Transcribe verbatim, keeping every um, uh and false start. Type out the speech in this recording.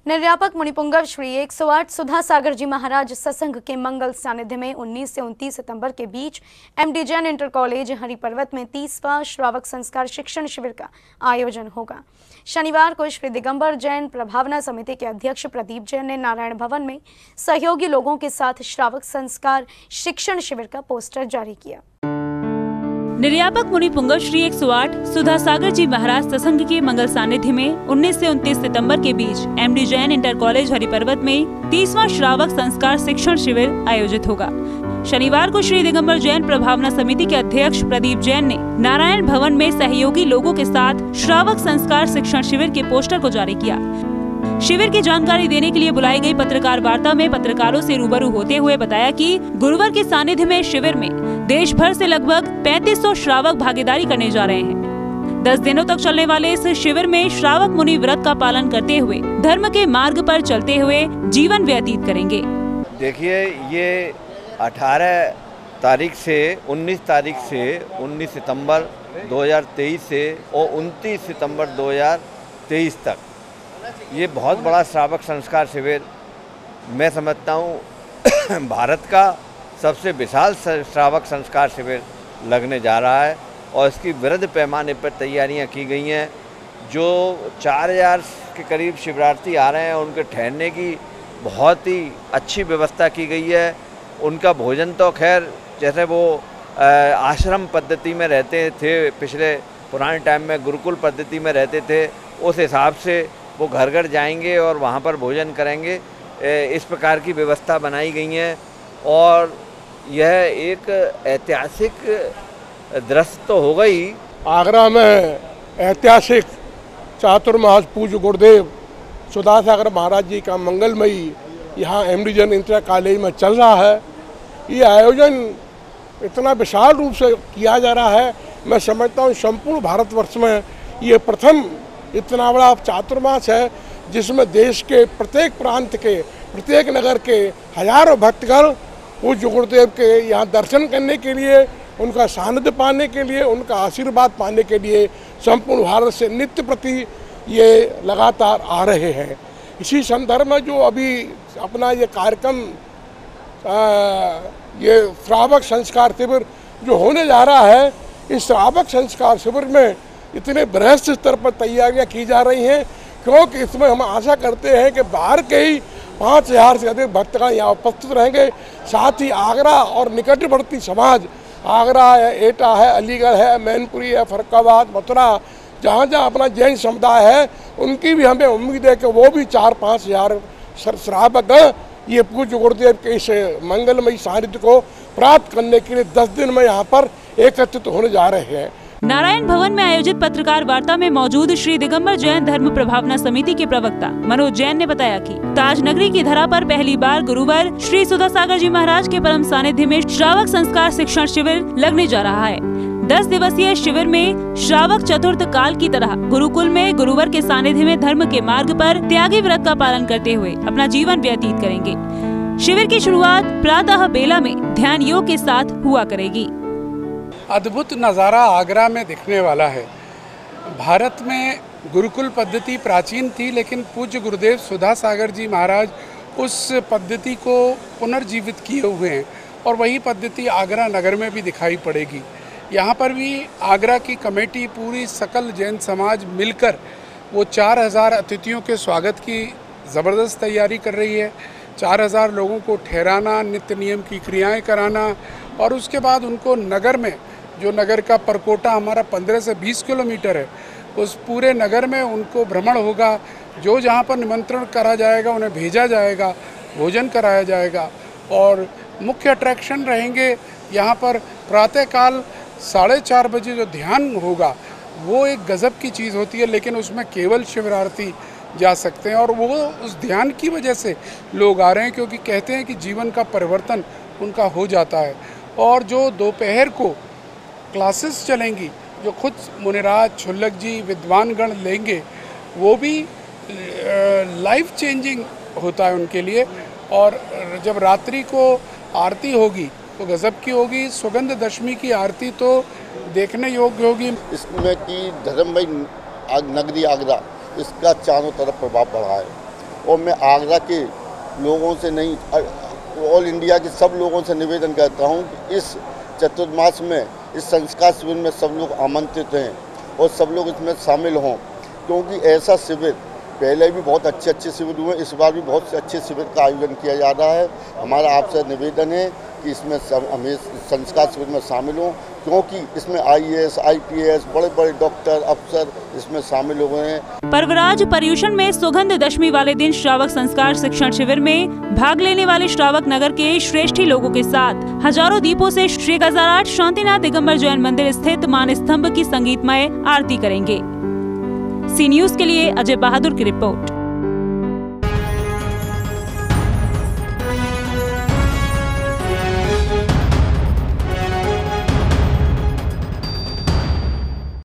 निर्यापक मुनिपुंगव श्री एक सौ आठ सुधा सागर जी महाराज सत्संग के मंगल सानिध्य में उन्नीस से उनतीस सितंबर के बीच MD Jain inter college Hariparvat में तीसवां श्रावक संस्कार शिक्षण शिविर का आयोजन होगा। शनिवार को श्री दिगंबर जैन प्रभावना समिति के अध्यक्ष प्रदीप जैन ने नारायण भवन में सहयोगी लोगों के साथ श्रावक संस्कार शिक्षण शिविर का पोस्टर जारी किया। निर्यापक मुनिपुंगव श्री एक सौ आठ सुधा सागर जी महाराज सत्संग के मंगल सानिध्य में उन्नीस से उनतीस सितंबर के बीच MD Jain inter college Hariparvat में तीसवां श्रावक संस्कार शिक्षण शिविर आयोजित होगा। शनिवार को श्री दिगंबर जैन प्रभावना समिति के अध्यक्ष प्रदीप जैन ने नारायण भवन में सहयोगी लोगों के साथ श्रावक संस्कार शिक्षण शिविर के पोस्टर को जारी किया। शिविर की जानकारी देने के लिए बुलाई गई पत्रकार वार्ता में पत्रकारों से रूबरू होते हुए बताया कि गुरुवार के सानिध्य में शिविर में देश भर से लगभग पैंतीस सौ श्रावक भागीदारी करने जा रहे हैं। दस दिनों तक चलने वाले इस शिविर में श्रावक मुनि व्रत का पालन करते हुए धर्म के मार्ग पर चलते हुए जीवन व्यतीत करेंगे। देखिए, ये अठारह तारीख से उन्नीस तारीख से उन्नीस सितंबर दो हज़ार तेईस से और उनतीस सितंबर दो हज़ार तेईस तक ये बहुत बड़ा श्रावक संस्कार शिविर, मैं समझता हूँ भारत का सबसे विशाल श्रावक संस्कार शिविर लगने जा रहा है और इसकी वृहद पैमाने पर तैयारियां की गई हैं। जो चार हज़ार के करीब शिविरार्थी आ रहे हैं, उनके ठहरने की बहुत ही अच्छी व्यवस्था की गई है। उनका भोजन तो खैर जैसे वो आश्रम पद्धति में रहते थे, पिछले पुराने टाइम में गुरुकुल पद्धति में रहते थे, उस हिसाब से वो घर घर जाएंगे और वहाँ पर भोजन करेंगे। इस प्रकार की व्यवस्था बनाई गई है और यह एक ऐतिहासिक दृश्य तो होगा ही। आगरा में ऐतिहासिक चातुर्मास पूज्य गुरुदेव सुधा सागर महाराज जी का मंगलमयी यहाँ एमडी जैन इंटर कॉलेज में चल रहा है। ये आयोजन इतना विशाल रूप से किया जा रहा है, मैं समझता हूँ संपूर्ण भारतवर्ष में ये प्रथम इतना बड़ा चातुर्मास है जिसमें देश के प्रत्येक प्रांत के, प्रत्येक नगर के हजारों भक्तगण पूज्य गुरुदेव के यहाँ दर्शन करने के लिए, उनका सानिध्य पाने के लिए, उनका आशीर्वाद पाने के लिए संपूर्ण भारत से नित्य प्रति ये लगातार आ रहे हैं। इसी संदर्भ में जो अभी अपना ये कार्यक्रम ये श्रावक संस्कार शिविर जो होने जा रहा है, इस श्रावक संस्कार शिविर में इतने बृहद स्तर पर तैयारियां की जा रही हैं क्योंकि इसमें हम आशा करते हैं कि बाहर के ही पाँच हज़ार से अधिक भक्तगण यहाँ उपस्थित रहेंगे। साथ ही आगरा और निकटवर्ती समाज, आगरा है, एटा है, अलीगढ़ है, मैनपुरी है, फरुखाबाद, मथुरा, जहाँ जहाँ अपना जैन समुदाय है, उनकी भी हमें उम्मीद है कि वो भी चार पाँच हज़ार श्रावकगण ये पूज्य गुरुदेव के इस मंगलमयी सानिध्य को प्राप्त करने के लिए दस दिन में यहाँ पर एकत्रित होने जा रहे हैं। नारायण भवन में आयोजित पत्रकार वार्ता में मौजूद श्री दिगंबर जैन धर्म प्रभावना समिति के प्रवक्ता मनोज जैन ने बताया कि ताज नगरी की धरा पर पहली बार गुरुवार श्री सुधा सागर जी महाराज के परम सानिध्य में श्रावक संस्कार शिक्षण शिविर लगने जा रहा है। दस दिवसीय शिविर में श्रावक चतुर्थ काल की तरह गुरुकुल में गुरुवार के सानिध्य में धर्म के मार्ग पर त्यागी व्रत का पालन करते हुए अपना जीवन व्यतीत करेंगे। शिविर की शुरुआत प्रातः बेला में ध्यान योग के साथ हुआ करेगी। अद्भुत नज़ारा आगरा में दिखने वाला है। भारत में गुरुकुल पद्धति प्राचीन थी, लेकिन पूज्य गुरुदेव सुधा सागर जी महाराज उस पद्धति को पुनर्जीवित किए हुए हैं और वही पद्धति आगरा नगर में भी दिखाई पड़ेगी। यहाँ पर भी आगरा की कमेटी, पूरी सकल जैन समाज मिलकर वो चार हज़ार अतिथियों के स्वागत की ज़बरदस्त तैयारी कर रही है। चार हज़ार लोगों को ठहराना, नित्य नियम की क्रियाएँ कराना और उसके बाद उनको नगर में, जो नगर का परकोटा हमारा पंद्रह से बीस किलोमीटर है, उस पूरे नगर में उनको भ्रमण होगा। जो जहाँ पर निमंत्रण करा जाएगा उन्हें भेजा जाएगा, भोजन कराया जाएगा और मुख्य अट्रैक्शन रहेंगे यहाँ पर प्रातःकाल साढ़े चार बजे जो ध्यान होगा वो एक गज़ब की चीज़ होती है, लेकिन उसमें केवल शिविरार्थी जा सकते हैं और वो उस ध्यान की वजह से लोग आ रहे हैं क्योंकि कहते हैं कि जीवन का परिवर्तन उनका हो जाता है। और जो दोपहर को क्लासेस चलेंगी जो खुद मुनिराज छुल्लक जी विद्वानगण लेंगे, वो भी लाइफ चेंजिंग होता है उनके लिए। और जब रात्रि को आरती होगी तो गज़ब की होगी। सुगंध दशमी की आरती तो देखने योग्य होगी। इसमें कि धर्ममयी नगरी आगरा, इसका चारों तरफ प्रभाव बढ़ा है और मैं आगरा के लोगों से नहीं, ऑल इंडिया के सब लोगों से निवेदन करता हूँ कि इस चतुर्मास में, इस संस्कार शिविर में सब लोग आमंत्रित हैं और सब लोग इसमें शामिल हों, क्योंकि ऐसा शिविर पहले भी बहुत अच्छे अच्छे शिविर हुए, इस बार भी बहुत से अच्छे शिविर का आयोजन किया जा रहा है। हमारा आपसे निवेदन है कि इसमें हमें संस्कार शिविर में शामिल हों, क्योंकि इसमें I A S, I P S, बड़े बड़े डॉक्टर, अफसर इसमें शामिल हुए हैं। पर्वराज पर्यूषण में सुगंध दशमी वाले दिन श्रावक संस्कार शिक्षण शिविर में भाग लेने वाले श्रावक नगर के श्रेष्ठी लोगों के साथ हजारों दीपों से श्री गजाराठ शांतिनाथ दिगंबर जैन मंदिर स्थित मान स्तंभ की संगीतमय आरती करेंगे। सी न्यूज के लिए अजय बहादुर की रिपोर्ट।